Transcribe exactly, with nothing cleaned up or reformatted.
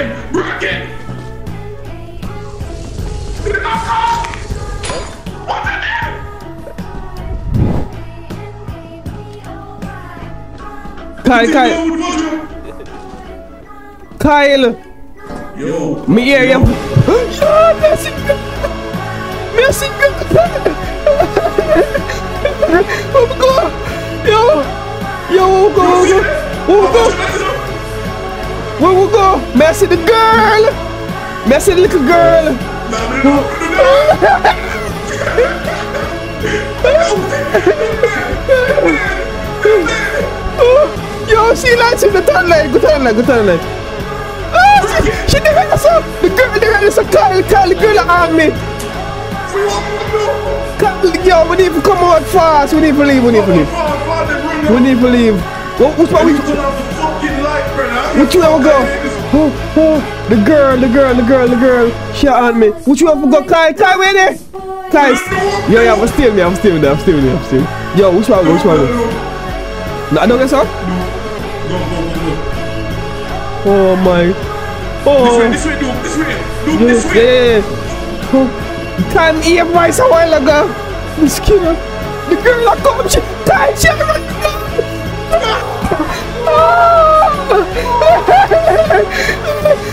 him! Bracket! What's in there? Kyle, Kyle. Kyle. Yo. Me hear you. Yo, merci. Merci. Oh my God. Yo. Yo, we'll go. We'll go. Where we go? Merci the girl. Merci the little girl. Yo, she likes it. Go turn leg. Go turn leg. Go turn leg. Oh, she, she did it. So the girl, the girl is a Kyle. Kyle, the girl on me. Kyle, yo, we need to come out fast. We need to leave. We need to leave. We need to leave. What, which one? Which you ever go? Oh, oh, the girl, the girl, the girl, the girl. She on me. Which you ever go? Kyle, Kyle, where there? Kyle. Yo, yeah, I'm still there. I'm still there. I'm still there. I'm still. Yo, which one go? Which one go? No, I don't get so. Oh my. Oh. This way, this way, this way. Look Yeah, this way. yeah, yeah. Oh. Time here voice a while ago. Miss Kira. The girl that come, she died, she run. Oh.